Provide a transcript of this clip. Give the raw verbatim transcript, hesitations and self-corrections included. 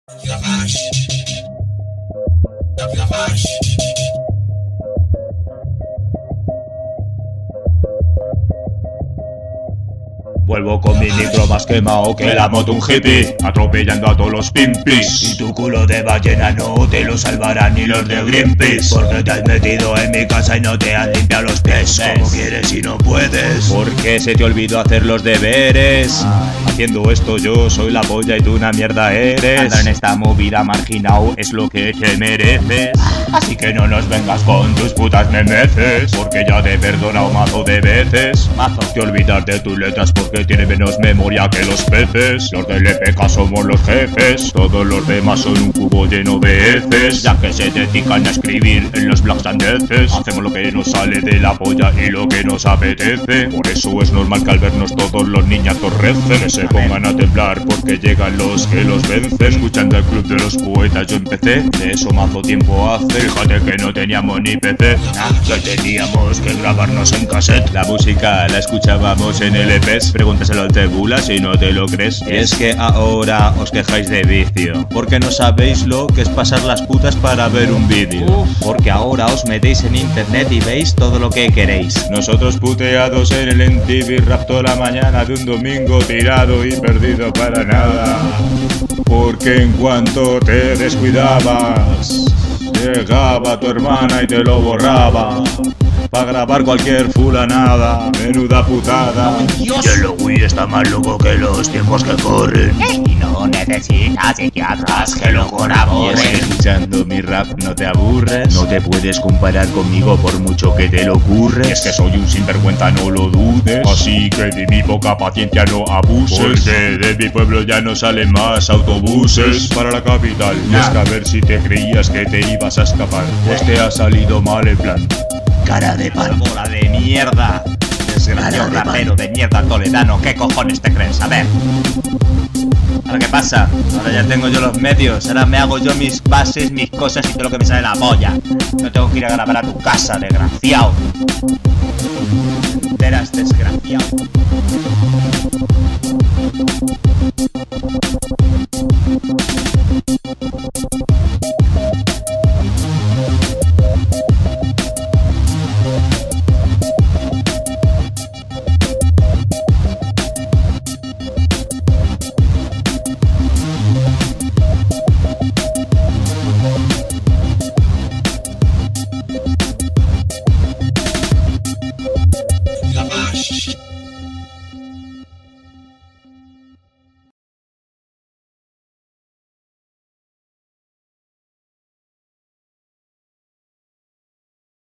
Vuelvo con mi micro más quemado que la moto un hippie, atropellando a todos los pimpis. Y tu culo de ballena no te lo salvarán ni los de Greenpeace, porque te has metido en mi casa y no te han limpiado los pies. Como quieres y no puedes, porque se te olvidó hacer los deberes. Ay. Haciendo esto yo soy la polla y tú una mierda eres. Andar en esta movida marginado es lo que te mereces. Así que no nos vengas con tus putas memeces, porque ya te he perdonado mazo de veces. Mazo. Te olvidas de tus letras porque tiene menos memoria que los peces. Los del E P K somos los jefes, todos los demás son un cubo lleno de heces, ya que se dedican a escribir en los blogs sandeces. Hacemos lo que nos sale de la polla y lo que nos apetece. Por eso es normal que al vernos todos los niñatos recen, que se pongan a temblar porque llegan los que los vencen. Escuchando el club de los poetas yo empecé, de eso mazo tiempo hace. Fíjate que no teníamos ni P C, que teníamos que grabarnos en cassette. La música la escuchábamos en L Ps. Pregúntaselo al Tebula si no te lo crees. Y es que ahora os quejáis de vicio, porque no sabéis lo que es pasar las putas para ver un vídeo. Porque ahora os metéis en internet y veis todo lo que queréis. Nosotros puteados en el M T V Rap toda la mañana de un domingo, tirado y perdido para nada. Porque en cuanto te descuidabas, llegaba tu hermana y te lo borraba pa' grabar cualquier fulanada. Menuda putada. Dios. Y el Wii está más loco que los tiempos que corren. ¿Eh? Y no necesitas psiquiatras que lo colaboren. Y es que escuchando mi rap no te aburres. No te puedes comparar conmigo por mucho que te lo ocurres. Y es que soy un sinvergüenza, no lo dudes. Así que de mi poca paciencia no abuses, porque de mi pueblo ya no salen más autobuses para la capital. Y es que a ver si te creías que te ibas a escapar, pues te ha salido mal el plan. Cara de pan. Bola de mierda. Desgraciado rapero de mierda toledano. ¿Qué cojones te crees? A ver. ¿Ahora qué pasa? Ahora ya tengo yo los medios. Ahora me hago yo mis bases, mis cosas y todo lo que me sale la polla. No tengo que ir a grabar a tu casa, desgraciado. Enteras, desgraciado.